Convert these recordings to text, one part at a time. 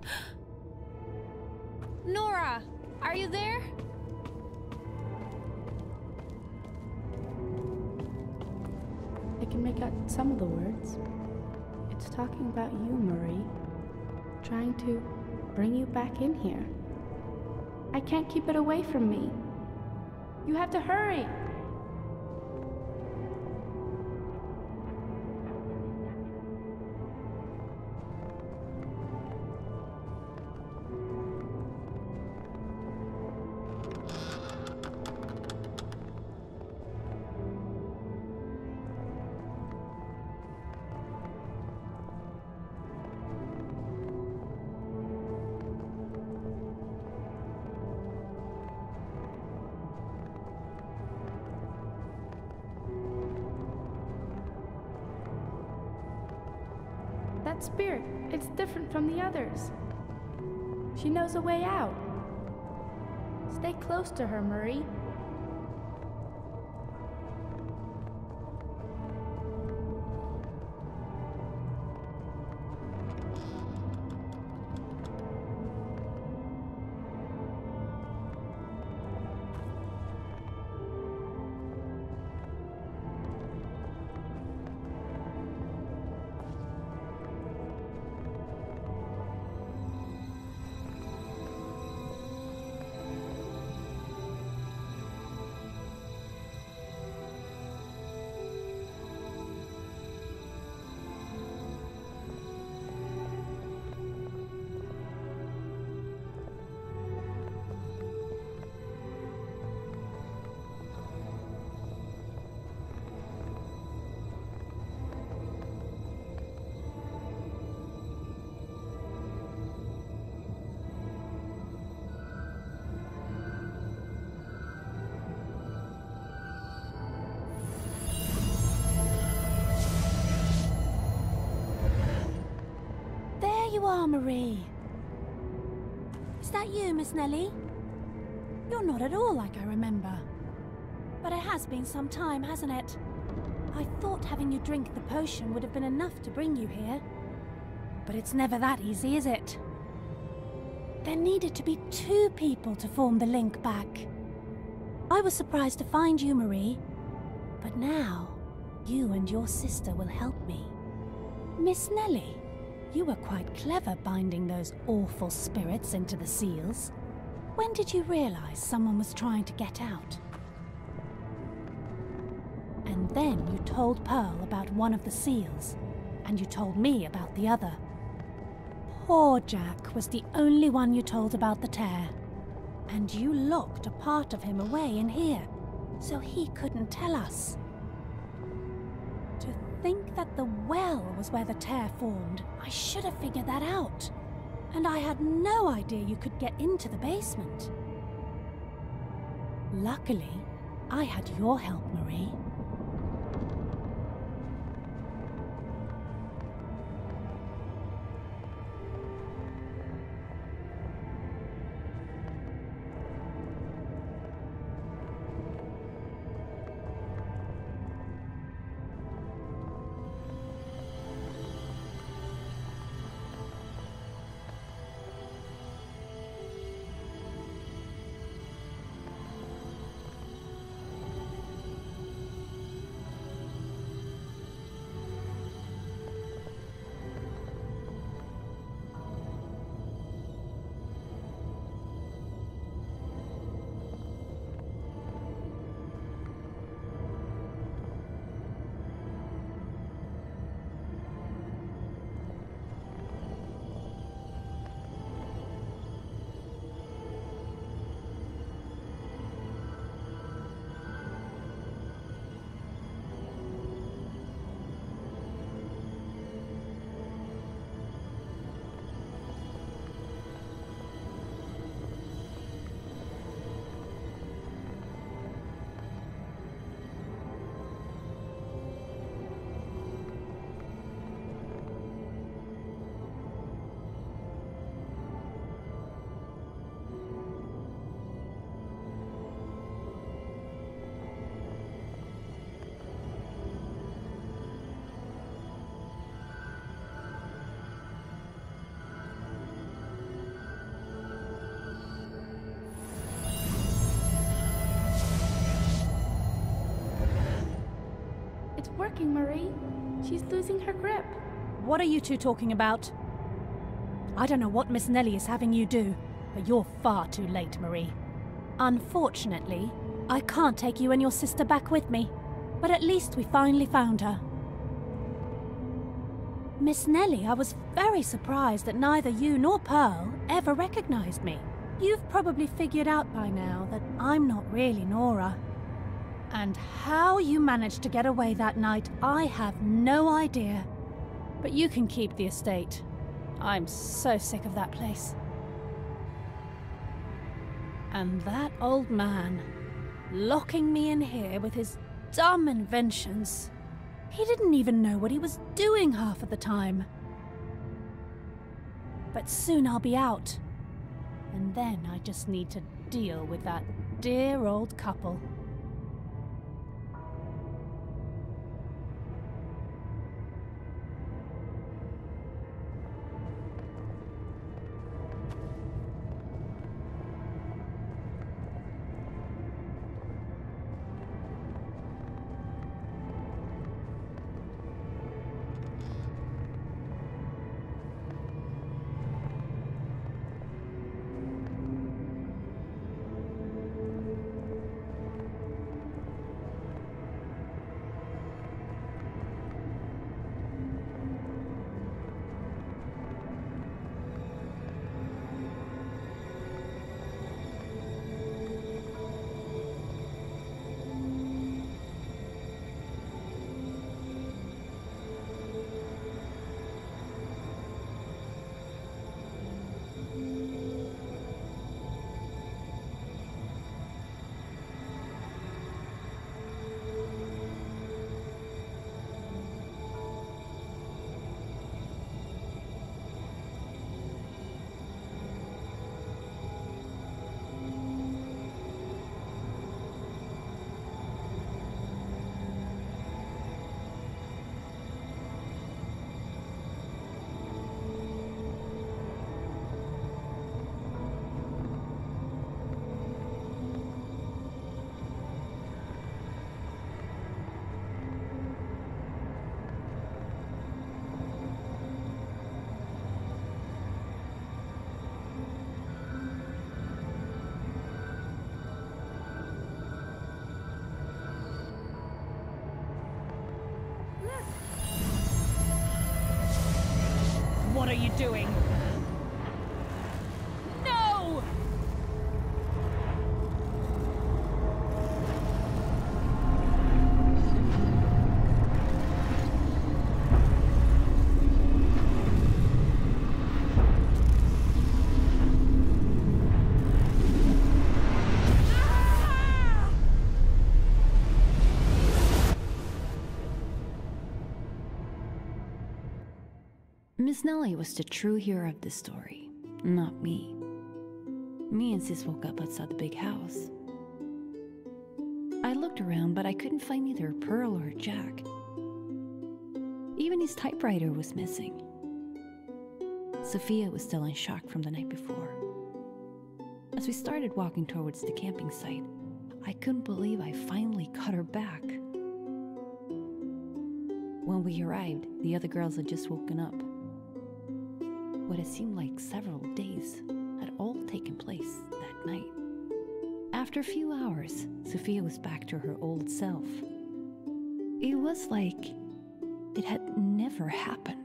Nora, are you there? I can make out some of the words. It's talking about you, Marie. Trying to bring you back in here. I can't keep it away from me. You have to hurry! That spirit, it's different from the others. She knows a way out. Stay close to her, Marie. There you are, Marie. Is that you, Miss Nellie? You're not at all like I remember. But it has been some time, hasn't it? I thought having you drink the potion would have been enough to bring you here. But it's never that easy, is it? There needed to be 2 people to form the link back. I was surprised to find you, Marie. But now, you and your sister will help me. Miss Nellie, you were quite clever binding those awful spirits into the seals. When did you realize someone was trying to get out? And then you told Pearl about one of the seals, and you told me about the other. Poor Jack was the only one you told about the tear, and you locked a part of him away in here, so he couldn't tell us. To think that the well was where the tear formed, I should have figured that out. And I had no idea you could get into the basement. Luckily, I had your help, Marie. working, Marie. She's losing her grip. What are you two talking about? I don't know what Miss Nellie is having you do, but you're far too late, Marie. Unfortunately, I can't take you and your sister back with me, but at least we finally found her. Miss Nellie, I was very surprised that neither you nor Pearl ever recognized me. You've probably figured out by now that I'm not really Nora. And how you managed to get away that night, I have no idea. But you can keep the estate. I'm so sick of that place. And that old man, locking me in here with his dumb inventions. He didn't even know what he was doing half of the time. But soon I'll be out. And then I just need to deal with that dear old couple. What are you doing? No! Miss Nellie was the true hero of this story, not me. Me and Sis woke up outside the big house. I looked around, but I couldn't find either Pearl or Jack. Even his typewriter was missing. Sophia was still in shock from the night before. As we started walking towards the camping site, I couldn't believe I finally got her back. When we arrived, the other girls had just woken up. What it seemed like several days had all taken place that night. After a few hours, Sophia was back to her old self. It was like it had never happened.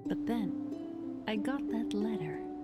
But then, I got that letter.